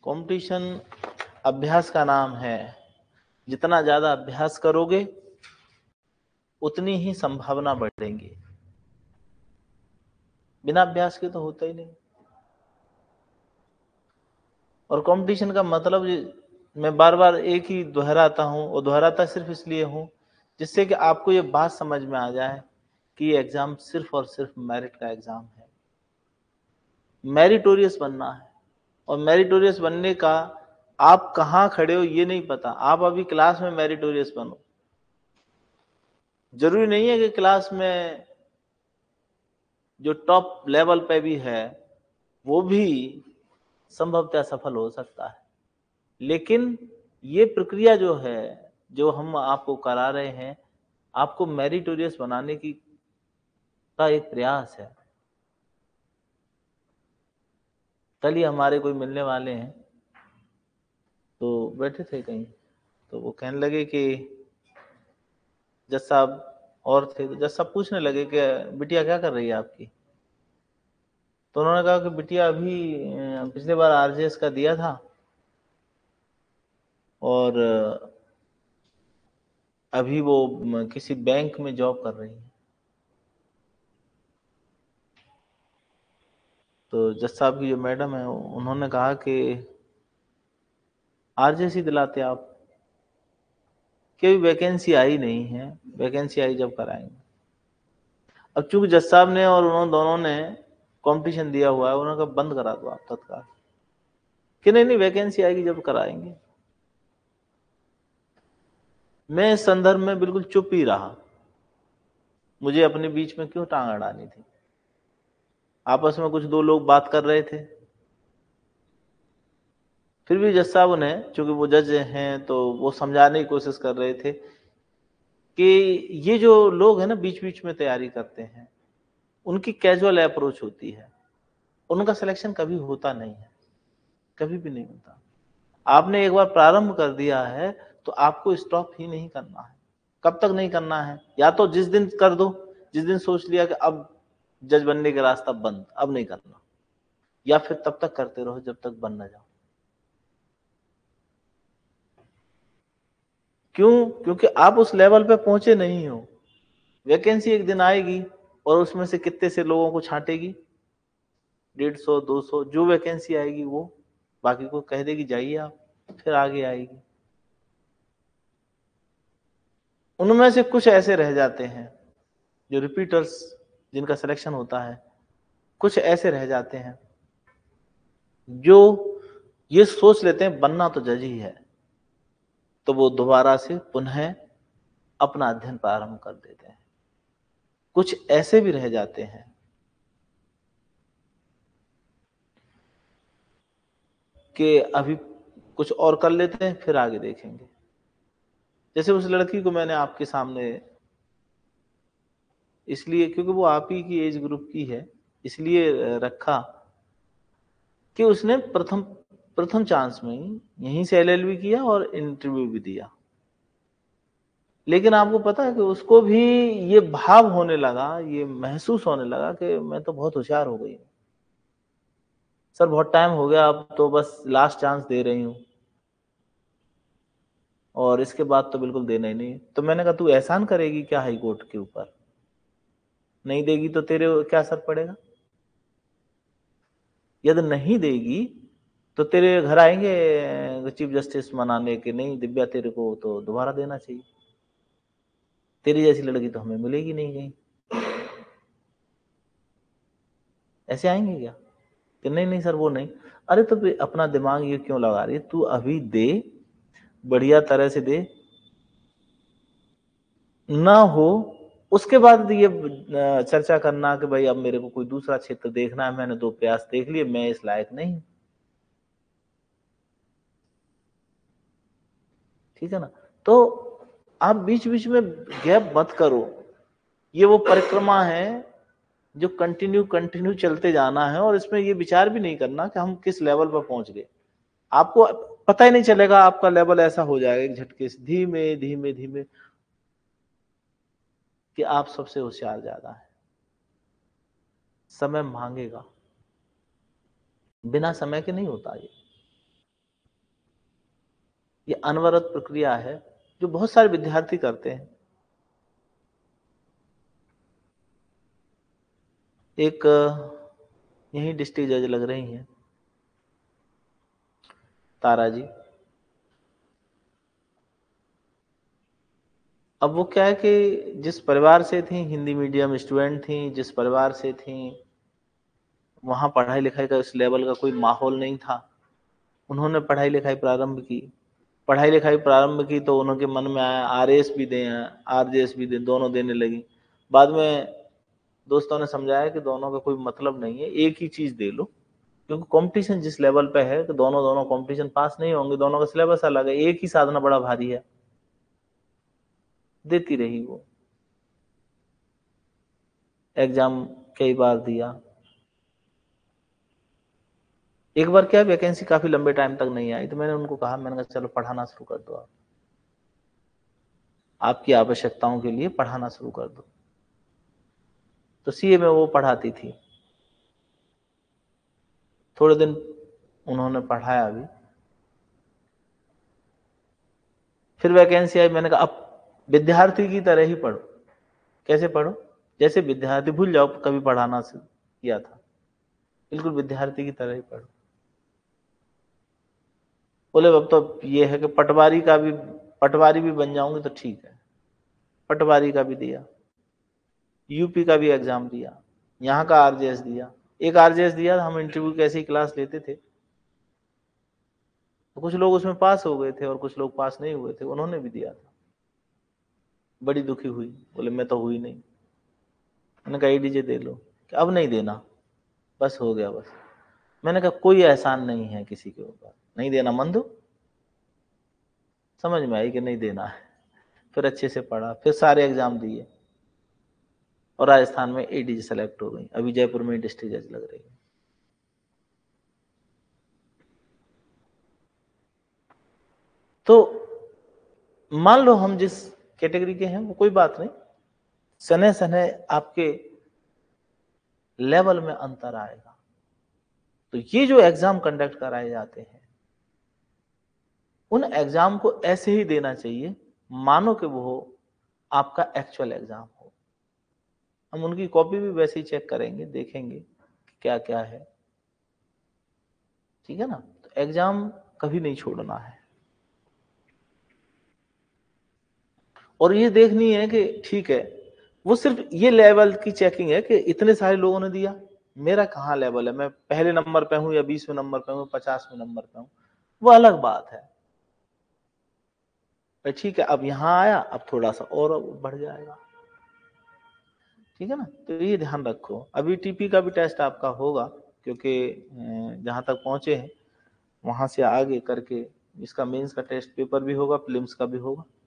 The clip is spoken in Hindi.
कंपटीशन अभ्यास का नाम है। जितना ज्यादा अभ्यास करोगे उतनी ही संभावना बढ़ेंगी। बिना अभ्यास के तो होता ही नहीं। और कंपटीशन का मतलब मैं बार बार एक ही दोहराता हूं, और दोहराता सिर्फ इसलिए हूं जिससे कि आपको ये बात समझ में आ जाए कि ये एग्जाम सिर्फ और सिर्फ मेरिट का एग्जाम है। मेरिटोरियस बनना है, और मेरिटोरियस बनने का आप कहां खड़े हो ये नहीं पता। आप अभी क्लास में मेरिटोरियस बनो, जरूरी नहीं है कि क्लास में जो टॉप लेवल पे भी है वो भी संभवतः सफल हो सकता है। लेकिन ये प्रक्रिया जो है, जो हम आपको करा रहे हैं, आपको मेरिटोरियस बनाने की का एक प्रयास है। कल ही हमारे कोई मिलने वाले हैं, तो बैठे थे कहीं, तो वो कहने लगे कि जज साहब, और थे तो जज साहब पूछने लगे कि बिटिया क्या कर रही है आपकी। तो उन्होंने कहा कि बिटिया अभी पिछले बार आरजेएस का दिया था, और अभी वो किसी बैंक में जॉब कर रही है। तो जज साहब की जो मैडम है उन्होंने कहा कि आरजेएस ही दिलाते आप, कि वैकेंसी आई नहीं है, वैकेंसी आई जब कराएंगे। अब चूंकि जज साहब ने और उन्होंने दोनों ने कंपटीशन दिया हुआ है, उन्होंने कहा बंद करा दो आप तत्काल, कि नहीं नहीं वैकेंसी आएगी जब कराएंगे। मैं इस संदर्भ में बिल्कुल चुप ही रहा। मुझे अपने बीच में क्यों टांग अड़ानी थी। आपस में कुछ दो लोग बात कर रहे थे, फिर भी जज साहब ने, चूंकि वो जज हैं, तो वो समझाने की कोशिश कर रहे थे कि ये जो लोग हैं ना बीच बीच में तैयारी करते हैं, उनकी कैजुअल अप्रोच होती है, उनका सिलेक्शन कभी होता नहीं है, कभी भी नहीं होता। आपने एक बार प्रारंभ कर दिया है तो आपको स्टॉप ही नहीं करना है। कब तक नहीं करना है? या तो जिस दिन कर दो, जिस दिन सोच लिया कि अब जज बनने का रास्ता बंद, अब नहीं करना, या फिर तब तक करते रहो जब तक बन ना जाओ। क्यों? क्योंकि आप उस लेवल पे पहुंचे नहीं हो। वैकेंसी एक दिन आएगी और उसमें से कितने से लोगों को छांटेगी, 150 200 जो वैकेंसी आएगी वो बाकी को कह देगी जाइए आप, फिर आगे आएगी। उनमें से कुछ ऐसे रह जाते हैं जो रिपीटर्स, जिनका सिलेक्शन होता है, कुछ ऐसे रह जाते हैं जो ये सोच लेते हैं बनना तो जज ही है, तो वो दोबारा से पुनः अपना अध्ययन प्रारंभ कर देते हैं। कुछ ऐसे भी रह जाते हैं कि अभी कुछ और कर लेते हैं फिर आगे देखेंगे। जैसे उस लड़की को मैंने आपके सामने इसलिए, क्योंकि वो आप ही की एज ग्रुप की है, इसलिए रखा कि उसने प्रथम प्रथम चांस में ही यहीं से एलएलबी किया और इंटरव्यू भी दिया। लेकिन आपको पता है कि उसको भी ये भाव होने लगा, ये महसूस होने लगा कि मैं तो बहुत होशियार हो गई हूँ सर, बहुत टाइम हो गया, अब तो बस लास्ट चांस दे रही हूँ और इसके बाद तो बिल्कुल देना ही नहीं। तो मैंने कहा तू एहसान करेगी क्या हाई कोर्ट के ऊपर? नहीं देगी तो तेरे क्या असर पड़ेगा? यदि नहीं देगी तो तेरे घर आएंगे चीफ जस्टिस मनाने के, नहीं दिव्या तेरे को तो दोबारा देना चाहिए, तेरी जैसी लड़की तो हमें मिलेगी नहीं कहीं। ऐसे आएंगे क्या कि नहीं नहीं सर वो नहीं? अरे तो अपना दिमाग ये क्यों लगा रही है? तू अभी दे, बढ़िया तरह से दे, ना हो उसके बाद ये चर्चा करना कि भाई अब मेरे को कोई दूसरा क्षेत्र देखना है, मैंने 2 प्रयास देख लिए, मैं इस लायक नहीं। ठीक है ना? तो आप बीच बीच में गैप मत करो। ये वो परिक्रमा है जो कंटिन्यू कंटिन्यू चलते जाना है, और इसमें ये विचार भी नहीं करना कि हम किस लेवल पर पहुंच गए। आपको पता ही नहीं चलेगा, आपका लेवल ऐसा हो जाएगा एक झटके से, धीमे धीमे धीमे, कि आप सबसे होशियार ज्यादा है। समय मांगेगा, बिना समय के नहीं होता ये। ये अनवरत प्रक्रिया है जो बहुत सारे विद्यार्थी करते हैं। एक यही डिस्ट्रिक्ट जज लग रही हैं, तारा जी। अब वो क्या है कि जिस परिवार से थी, हिंदी मीडियम स्टूडेंट थी, जिस परिवार से थी, वहां पढ़ाई लिखाई का उस लेवल का कोई माहौल नहीं था। उन्होंने पढ़ाई लिखाई प्रारंभ की। पढ़ाई लिखाई प्रारंभ की तो उनके मन में आया आरएएस भी दें, आरजेएस भी दें, दोनों देने लगी। बाद में दोस्तों ने समझाया कि दोनों का कोई मतलब नहीं है, एक ही चीज दे लो, क्योंकि कंपटीशन जिस लेवल पे है कि दोनों दोनों कंपटीशन पास नहीं होंगे, दोनों का सिलेबस अलग है, एक ही साधना बड़ा भारी है। देती रही वो, एग्जाम कई बार दिया। एक बार क्या वैकेंसी काफी लंबे टाइम तक नहीं आई, तो मैंने उनको कहा, मैंने कहा चलो पढ़ाना शुरू कर दो, आप आपकी आवश्यकताओं के लिए पढ़ाना शुरू कर दो। तो सीए में वो पढ़ाती थी। थोड़े दिन उन्होंने पढ़ाया भी, फिर वैकेंसी आई। मैंने कहा अब विद्यार्थी की तरह ही पढ़ो। कैसे पढ़ो? जैसे विद्यार्थी, भूल जाओ कभी पढ़ाना से किया था, बिल्कुल विद्यार्थी की तरह ही पढ़ो। बोले अब तो ये है कि पटवारी भी बन जाऊंगी तो ठीक है। पटवारी का भी दिया, यूपी का भी एग्जाम दिया, यहाँ का आरजेएस दिया। एक आरजेएस दिया, हम इंटरव्यू कैसे ही क्लास लेते थे, तो कुछ लोग उसमें पास हो गए थे और कुछ लोग पास नहीं हुए थे। उन्होंने भी दिया था। बड़ी दुखी हुई, बोले मैं तो हुई नहीं। मैंने कहा एडीजे दे लो, कि अब नहीं देना, बस हो गया बस। मैंने कहा कोई एहसान नहीं है किसी के ऊपर, नहीं देना मन दो। समझ में आई कि नहीं देना है। फिर अच्छे से पढ़ा, फिर सारे एग्जाम दिए और राजस्थान में एडीजे सेलेक्ट हो गई। अभी जयपुर में डिस्ट्रिक्ट जज लग रही है। तो मान लो हम जिस कैटेगरी के हैं वो कोई बात नहीं, सने सने आपके लेवल में अंतर आएगा। तो ये जो एग्जाम कंडक्ट कराए जाते हैं, उन एग्जाम को ऐसे ही देना चाहिए मानो कि वो आपका एक्चुअल एग्जाम हो। हम उनकी कॉपी भी वैसे ही चेक करेंगे, देखेंगे क्या क्या है, ठीक है ना। तो एग्जाम कभी नहीं छोड़ना है। और ये देखनी है कि ठीक है, वो सिर्फ ये लेवल की चेकिंग है कि इतने सारे लोगों ने दिया, मेरा कहाँ लेवल है, मैं पहले नंबर पे हूं या 20वें नंबर पे हूं, 50वें नंबर पे हूं, वो अलग बात है। ठीक है, अब यहां आया, अब थोड़ा सा और बढ़ जाएगा, ठीक है ना। तो ये ध्यान रखो। अभी टीपी का भी टेस्ट आपका होगा, क्योंकि जहां तक पहुंचे हैं वहां से आगे करके इसका मेंस का टेस्ट पेपर भी होगा, प्रीलिम्स का भी होगा।